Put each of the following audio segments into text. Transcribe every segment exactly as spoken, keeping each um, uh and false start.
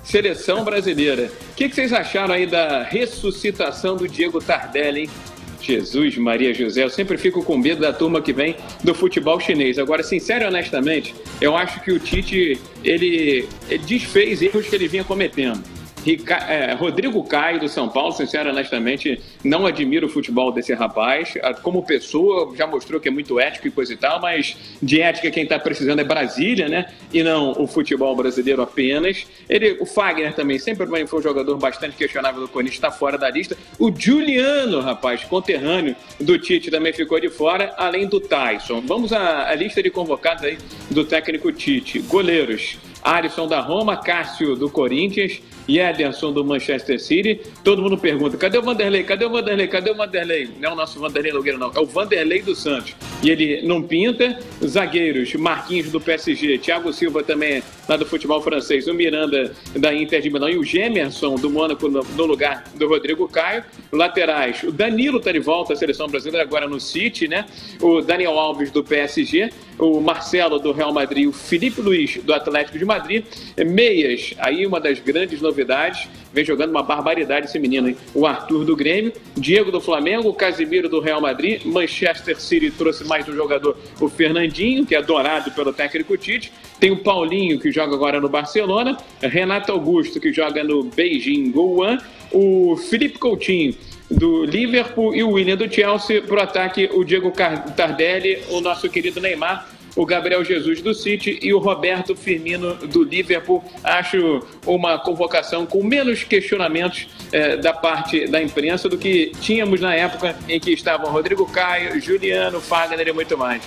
seleção brasileira. O que, que vocês acharam aí da ressuscitação do Diego Tardelli, hein? Jesus, Maria José, eu sempre fico com medo da turma que vem do futebol chinês. Agora, sincero e honestamente, eu acho que o Tite, ele, ele desfez erros que ele vinha cometendo. Rica, é, Rodrigo Caio, do São Paulo, sincero e honestamente, não admiro o futebol desse rapaz. Como pessoa, já mostrou que é muito ético e coisa e tal, mas de ética quem está precisando é Brasília, né? E não o futebol brasileiro apenas. Ele, o Fagner também sempre foi um jogador bastante questionável do Corinthians, está fora da lista. O Juliano, rapaz, conterrâneo do Tite, também ficou de fora, além do Tyson. Vamos à, à lista de convocados aí do técnico Tite. Goleiros: Alisson da Roma, Cássio do Corinthians e Ederson do Manchester City. Todo mundo pergunta, cadê o Vanderlei? Cadê o Vanderlei? Cadê o Vanderlei? Não é o nosso Vanderlei Nogueira, não. É o Vanderlei do Santos. E ele não pinta. Zagueiros: Marquinhos do P S G, Thiago Silva também lá do futebol francês, o Miranda da Inter de Milão e o Gemerson do Mônaco no, no lugar do Rodrigo Caio. Laterais: o Danilo tá de volta à seleção brasileira agora no City, né? O Daniel Alves do P S G, o Marcelo do Real Madrid, o Felipe Luiz do Atlético de Madrid. Meias, aí uma das grandes novidades, vem jogando uma barbaridade esse menino, hein? O Arthur do Grêmio, Diego do Flamengo, o Casemiro do Real Madrid. Manchester City trouxe mais um jogador, o Fernandinho, que é adorado pelo técnico Tite. Tem o Paulinho, que joga agora no Barcelona, Renato Augusto, que joga no Beijing Guoan, o Felipe Coutinho do Liverpool e o William do Chelsea. Pro ataque, o Diego Tardelli, o nosso querido Neymar, o Gabriel Jesus do City e o Roberto Firmino do Liverpool. Acho uma convocação com menos questionamentos eh, da parte da imprensa do que tínhamos na época em que estavam Rodrigo Caio, Juliano, Fagner e muito mais.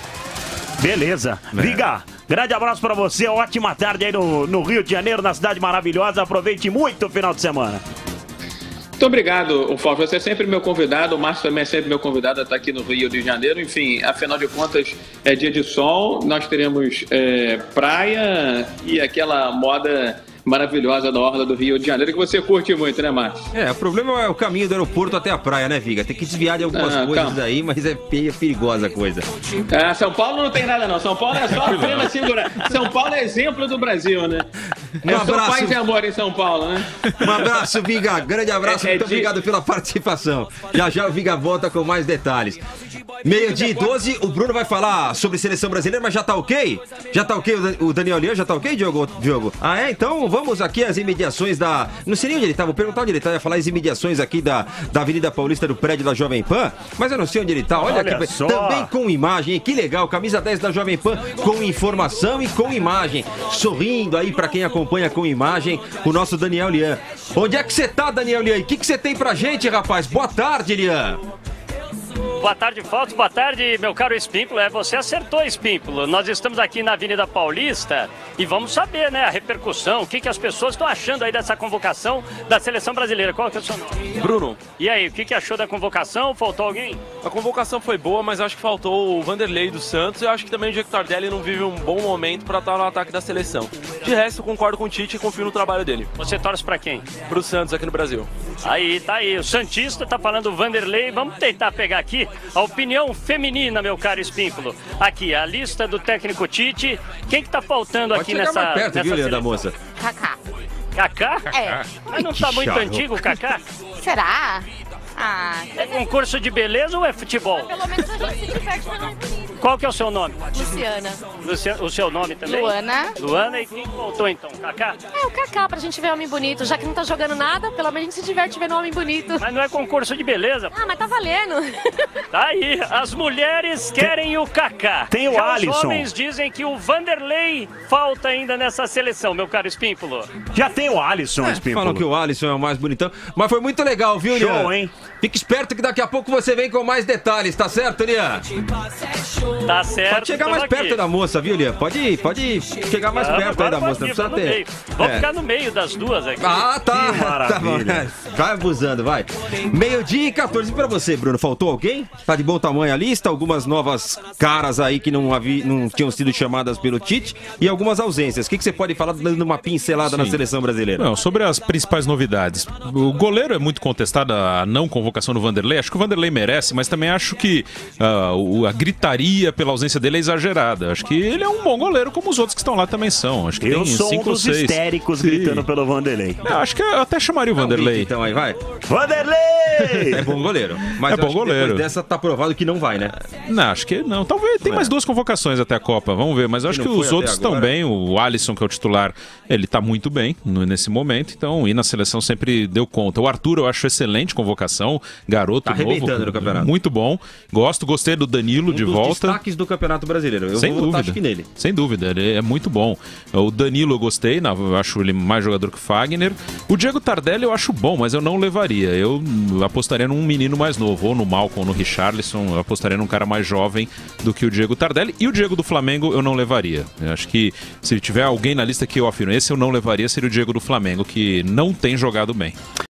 Beleza. É. Viga, grande abraço pra você, ótima tarde aí no, no Rio de Janeiro, na cidade maravilhosa. Aproveite muito o final de semana. Muito obrigado, Fábio. Você é sempre meu convidado, o Márcio também é sempre meu convidado a estar aqui no Rio de Janeiro. Enfim, afinal de contas, é dia de sol, nós teremos é, praia e aquela moda maravilhosa da orla do Rio de Janeiro, que você curte muito, né, Márcio? É, o problema é o caminho do aeroporto até a praia, né, Viga? Tem que desviar de algumas ah, coisas calma. aí, mas é perigosa a coisa. É, São Paulo não tem nada, não. São Paulo é só a plena segurança. São Paulo é exemplo do Brasil, né? Um é abraço. Só paz e amor em São Paulo, né? Um abraço, Viga. Grande abraço. É, é muito de... obrigado pela participação. Já já o Viga volta com mais detalhes. Meio-dia e doze, o Bruno vai falar sobre seleção brasileira, mas já tá ok? Já tá ok o Daniel Lian? Já tá ok, Diogo? Diogo? Ah, é? Então vamos aqui às imediações da... Não sei nem onde ele tá, vou perguntar onde ele tá. Eu ia falar as imediações aqui da, da Avenida Paulista, do prédio da Jovem Pan, mas eu não sei onde ele tá. Olha, Olha aqui, só. Também com imagem, hein? Que legal, camisa dez da Jovem Pan, com informação e com imagem. Sorrindo aí pra quem acompanha com imagem, o nosso Daniel Lian. Onde é que você tá, Daniel Lian? O que que você tem pra gente, rapaz? Boa tarde, Lian. Boa tarde, Faltos. Boa tarde, meu caro Espímpolo. É, você acertou, Espímpolo. Nós estamos aqui na Avenida Paulista e vamos saber, né, a repercussão, o que, que as pessoas estão achando aí dessa convocação da seleção brasileira. Qual que é o seu nome? Bruno. E aí, o que, que achou da convocação? Faltou alguém? A convocação foi boa, mas acho que faltou o Vanderlei dos Santos. Eu acho que também o Diego Tardelli não vive um bom momento para estar no ataque da seleção. De resto, eu concordo com o Tite e confio no trabalho dele. Você torce para quem? Pro Santos aqui no Brasil. Aí, tá aí. O Santista tá falando Vanderlei. Vamos tentar pegar aqui a opinião feminina, meu caro Espímpolo. Aqui, a lista do técnico Tite. Quem que tá faltando Pode aqui chegar nessa mais perto, nessa viu, seleção? da moça? Kaká. Kaká? É. Mas não tá muito antigo o Kaká? Será? Ah, é concurso de beleza ou é futebol? Pelo menos a gente se diverte pelo bonito. Qual que é o seu nome? Luciana. Luciana. O seu nome também? Luana. Luana, e quem voltou então? Kaká? É, o Kaká, pra gente ver homem bonito. Já que não tá jogando nada, pelo menos a gente se diverte vendo homem bonito. Mas não é concurso de beleza? Ah, mas tá valendo. Tá aí, as mulheres querem tem, o Kaká. Tem o Já Alisson. Os homens dizem que o Vanderlei falta ainda nessa seleção, meu caro Espímpolo. Já tem o Alisson, é, Espímpolo. Falam que o Alisson é o mais bonitão. Mas foi muito legal, viu, Lian? Show, hein? Fique esperto que daqui a pouco você vem com mais detalhes, tá certo, Lian? Tá certo. Pode chegar mais aqui. perto da moça, viu, Lian? Pode, pode chegar mais Vamos, perto aí da moça. Não precisa ter. meio. Vou é. ficar no meio das duas aqui. Ah, tá. Que maravilha. Tá, vai abusando, vai. Meio-dia e quatorze pra você, Bruno. Faltou alguém? Tá de bom tamanho a lista? Algumas novas caras aí que não, havia, não tinham sido chamadas pelo Tite e algumas ausências. O que, que você pode falar dando uma pincelada Sim. na seleção brasileira? Não, sobre as principais novidades. O goleiro é muito contestado, a não convocação do Vanderlei. Acho que o Vanderlei merece, mas também acho que uh, a gritaria euforia pela ausência dele é exagerada. Acho que ele é um bom goleiro, como os outros que estão lá também são. Acho que eu tem sou cinco um dos ou seis. histéricos Sim. gritando pelo Vanderlei. Eu acho que eu até chamaria o Vanderlei. Então aí vai. Vanderlei! É bom goleiro. Mas é bom goleiro. Depois dessa tá provado que não vai, né? Não, acho que não. Talvez tem não mais é. duas convocações até a Copa. Vamos ver. Mas eu acho que os outros estão bem. O Alisson, que é o titular, ele tá muito bem nesse momento. Então, ir na seleção sempre deu conta. O Arthur, eu acho excelente convocação. Garoto tá arrebentando novo. No campeonato. Muito bom. Gosto, gostei do Danilo um de dos volta. Destaques do Campeonato Brasileiro. Eu Sem vou dúvida. Votar, acho que nele. Sem dúvida, ele é muito bom. O Danilo eu gostei, eu acho ele mais jogador que o Fagner. O Diego Tardelli eu acho bom, mas eu não levaria. Eu apostaria num menino mais novo, ou no Malcom, ou no Richarlison. Eu apostaria num cara mais jovem do que o Diego Tardelli. E o Diego do Flamengo eu não levaria. Eu acho que se tiver alguém na lista que eu afirmo, esse eu não levaria, seria o Diego do Flamengo, que não tem jogado bem.